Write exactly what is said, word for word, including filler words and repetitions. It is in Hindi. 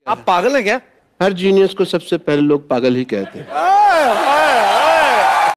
आप पागल हैं क्या? हर जीनियस को सबसे पहले लोग पागल ही कहते हैं।